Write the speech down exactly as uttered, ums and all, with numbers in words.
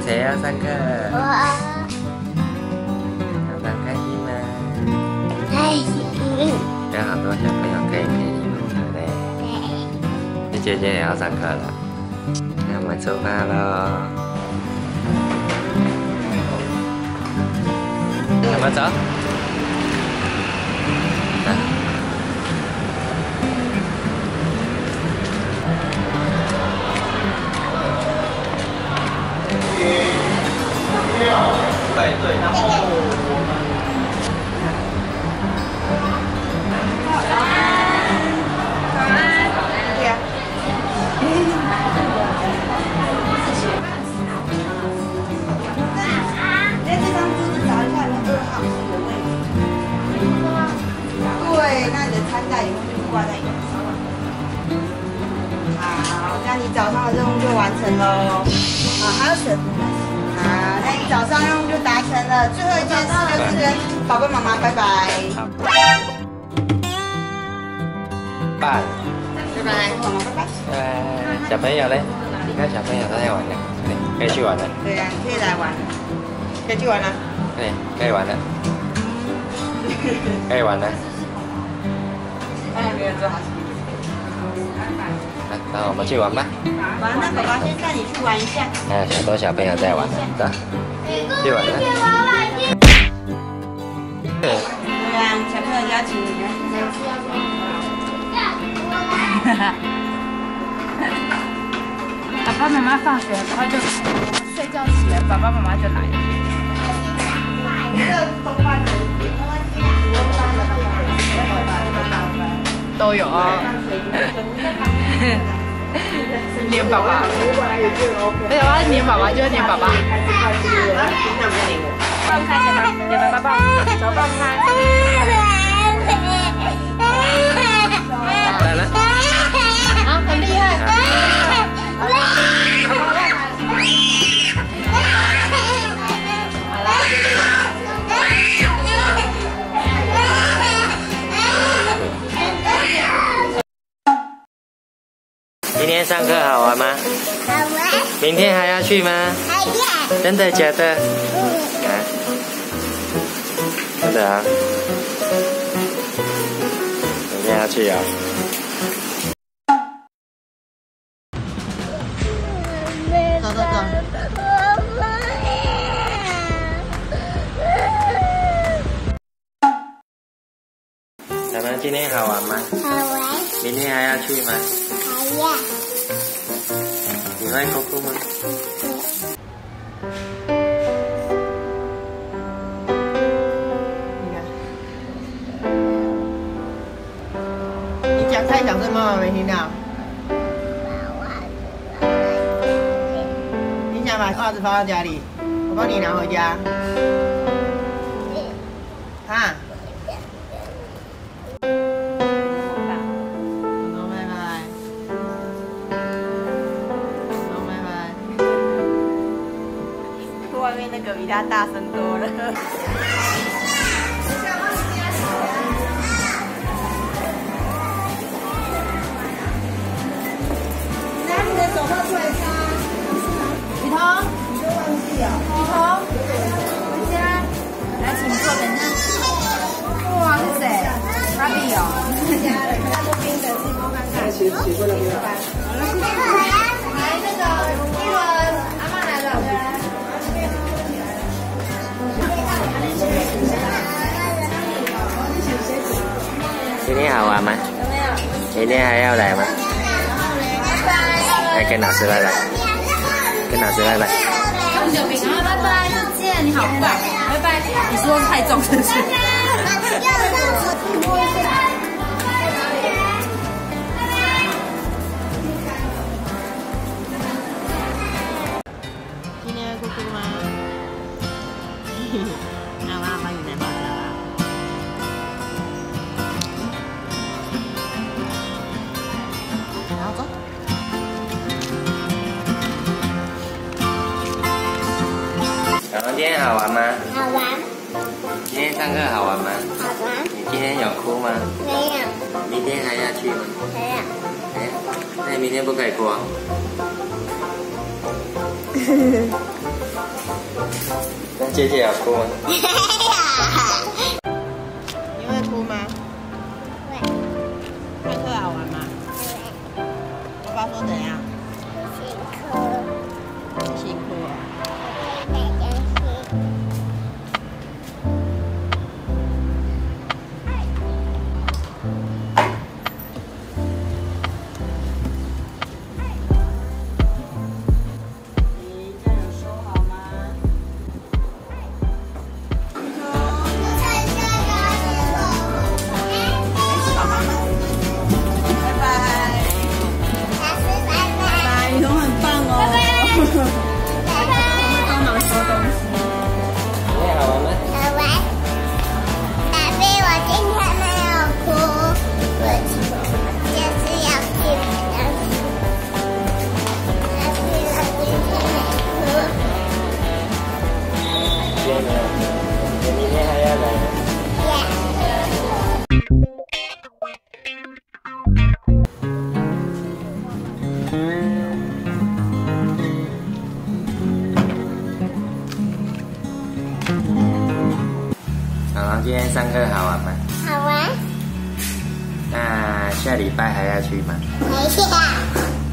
谁要上课？ 我上班开心吗？ 开心。 有好多小朋友可以陪你们，对不对？你姐姐也要上课了，那我们出发喽！怎么走？啊对对，然后我们。 对，那你的餐袋以后就挂在椅子上。好，那你早上的任务就完成喽。好，还有水壶。好，那你早上任务就达成了。最后一件事就是跟爸爸妈妈拜拜。 拜。 拜拜，妈妈拜拜。 呃，小朋友嘞？你看小朋友都在玩呢，可以去玩了。 对呀、啊，可以来玩，可以去玩了。 对，可以玩了。可以玩了。 哎，没有做好事。 来，那我们去玩吧。 好，那爸爸先带你去玩一下。 还有小多小朋友在玩，走，去玩了。对。 对啊，小朋友邀请你呢。 哈哈。爸爸妈妈放学，然后就睡觉起来，爸爸妈妈就来了。都有啊，黏宝宝，没有啊，黏宝宝就是黏宝宝。放开点吧，点吧，抱抱，手放开。 来了。 好，很厉害。 今天上课好玩吗？ 好玩。 明天还要去吗？ 还要。 真的假的？ 嗯。 啊？真的啊？明天要去啊？ 走走走。 咱们今天好玩吗？ 好玩。 明天还要去吗？ 还要。 你会哭哭吗？ 你讲太小声，妈妈没听到。你想把袜子放到家里，我帮你拿回家。啊。外面那个比他大声多了。拿你的手套出来擦。雨桐，你就忘记了。雨桐，回家。来，请坐，等一下。哇，是谁？芭比哦。家的，看过冰的，去摸看看。洗洗过了没有？好了，谢谢。来，那个一轮，阿妈来了。 今天好玩吗？明天还要来吗？来跟老师拜拜，跟老师拜拜。 恭喜饼啊，拜拜，再见，你好棒，拜拜。你说太重是不是？ 今天会哭哭吗？那我要帮你来抱着啦。好，走。 小龙今天好玩吗？ 好玩。 今天上课好玩吗？ 好玩。 你今天有哭吗？ 没有。 明天还要去吗？ 没有。 哎，那你明天不可以哭啊？ 那姐姐要哭吗？ 你会哭吗？ 会。 上课好玩吗？爸爸说怎样？ 辛苦。 辛苦哦。 大家辛苦。 小狼今天上课好玩吗？ 好玩。 那下礼拜还要去吗？ 没事。